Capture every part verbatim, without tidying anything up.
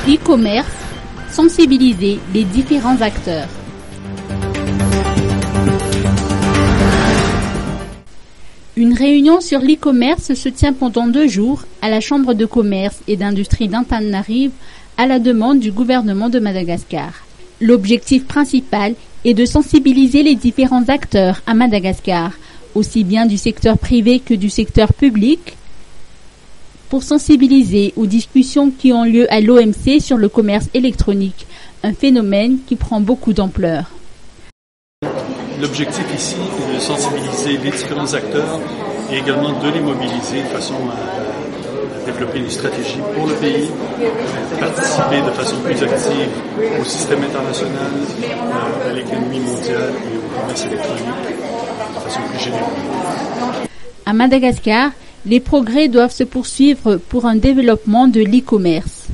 E-commerce, sensibiliser les différents acteurs. Une réunion sur l'e-commerce se tient pendant deux jours à la Chambre de commerce et d'industrie d'Antananarive à la demande du gouvernement de Madagascar. L'objectif principal est de sensibiliser les différents acteurs à Madagascar, aussi bien du secteur privé que du secteur public, pour sensibiliser aux discussions qui ont lieu à l'O M C sur le commerce électronique, un phénomène qui prend beaucoup d'ampleur. L'objectif ici est de sensibiliser les différents acteurs et également de les mobiliser de façon à développer une stratégie pour le pays, participer de façon plus active au système international, à l'économie mondiale et au commerce électronique de façon plus générale. À Madagascar, les progrès doivent se poursuivre pour un développement de l'e-commerce.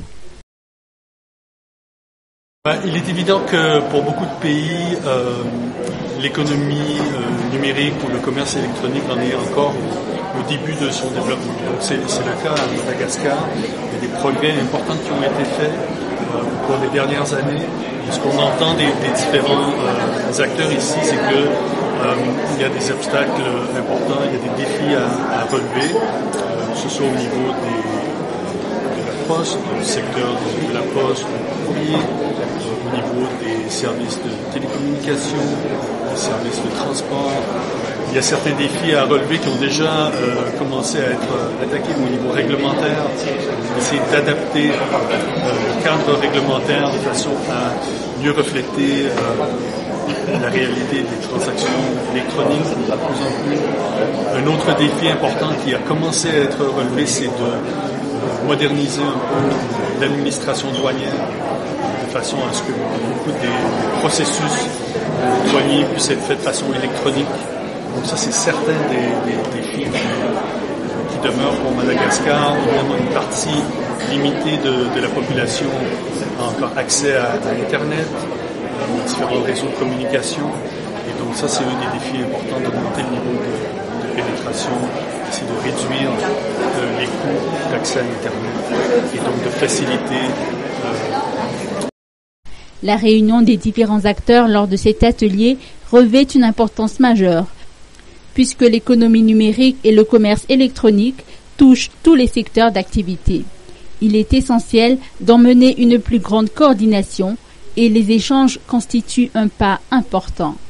Il est évident que pour beaucoup de pays, euh, l'économie euh, numérique ou le commerce électronique en est encore au, au début de son développement. Donc c'est, c'est le cas à Madagascar. Il y a des progrès importants qui ont été faits euh, pour les dernières années. Et ce qu'on entend des, des différents euh, acteurs ici, c'est que euh, il y a des obstacles importants, il y a des défis à, à relever, euh, que ce soit au niveau des poste, le secteur de la poste, du courrier, euh, au niveau des services de télécommunication, des services de transport. Il y a certains défis à relever qui ont déjà euh, commencé à être attaqués au niveau réglementaire. Essayer d'adapter euh, le cadre réglementaire de façon à mieux refléter euh, la réalité des transactions électroniques de plus en plus. Un autre défi important qui a commencé à être relevé, c'est de moderniser un peu l'administration douanière de façon à ce que beaucoup des processus douaniers puissent être faits de façon électronique. Donc ça, c'est certains des, des, des défis qui, qui demeurent pour Madagascar. Évidemment, une partie limitée de, de la population a encore accès à, à Internet, aux différents réseaux de communication. Et donc ça, c'est un des défis importants d'augmenter le niveau de, de pénétration, c'est de réduire euh, les coûts d'accès à Internet et donc de faciliter. Euh... La réunion des différents acteurs lors de cet atelier revêt une importance majeure, puisque l'économie numérique et le commerce électronique touchent tous les secteurs d'activité. Il est essentiel d'emmener une plus grande coordination et les échanges constituent un pas important.